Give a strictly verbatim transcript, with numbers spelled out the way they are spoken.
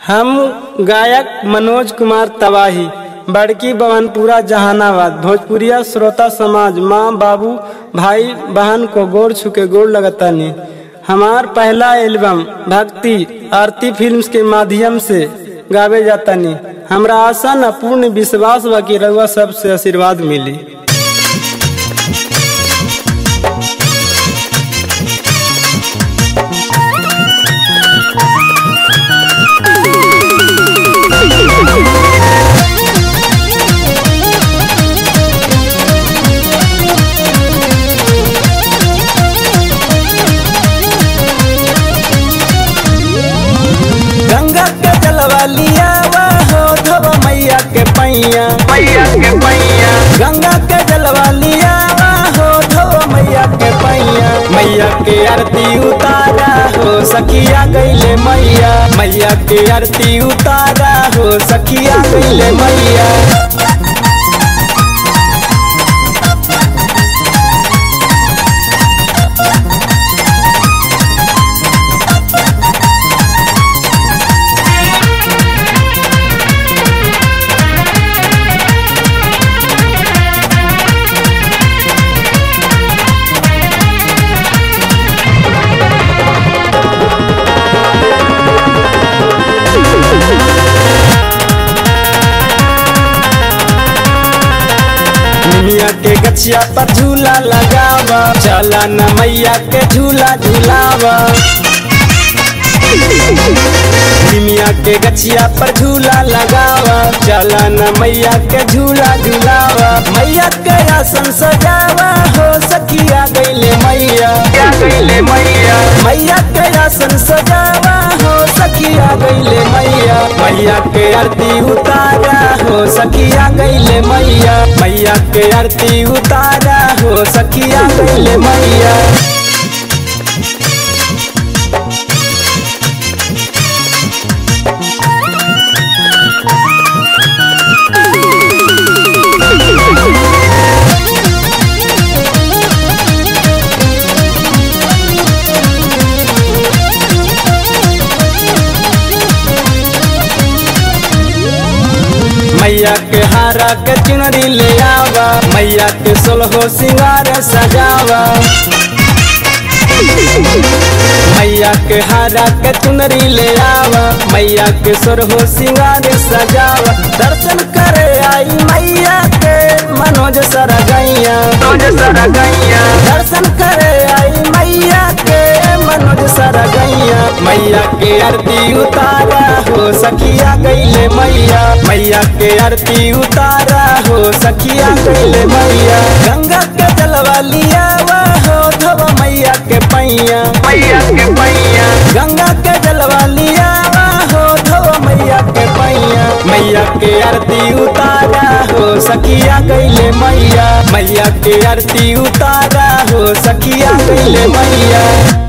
हम गायक मनोज कुमार तबाही बड़की बवनपुरा जहानाबाद भोजपुरिया श्रोता समाज माँ बाबू भाई बहन को गोर छुके गोर लगतानी। हमार पहला एल्बम भक्ति आरती फिल्म्स के माध्यम से गावे जातानी। हमरा आशा न पूर्ण विश्वास बा कि रउआ सबसे आशीर्वाद मिली। गंगा के जलवा लिया हो धोबा मैया के पैया मैया के पैया गंगा के जलवा लिया हो धोबा मैया के पैया मैया के आरती उतारा हो सखिया गईले मैया मैया के आरती उतारा हो सखिया गईले मैया। निमिया के गछिया पर झूला लगावा चला न मैया के झूला झूलावा। निमिया के गछिया पर झूला लगावा चला न मैया के झूला झूलावा। मैया के आसन सजावा हो सखिया गईले मैया गईले मैया मैया के आसन सजावा हो सखिया गईले मैया मैया के आरती उतारा हो सखिया गईले मैया मैया के आरती उतारा हो सखिया गईले मैया। मैया के हारा के चुनरी ले आवा मैया के सोलहो सिंगार सजावा। मैया के हारा के चुनरी ले आवा मैया के सोलहो सिंगार सजावा। दर्शन करे आई मैया के मनोज सरगैया मनोज सरगैया दर्शन करे आई मैया के मनोज सरगैया मैया के आरती उतारा हो सखिया गईले मैया मैया के आरती उतारा हो सखिया गईले मैया। गंगा के जलवा लिया हो धोबा मैया के पैया मैया के पैया गंगा के जलवा लिया हो धोबा मैया के पैया मैया के आरती उतारा हो सखिया गईले मैया मैया के आरती उतारा हो सखिया गईले मैया।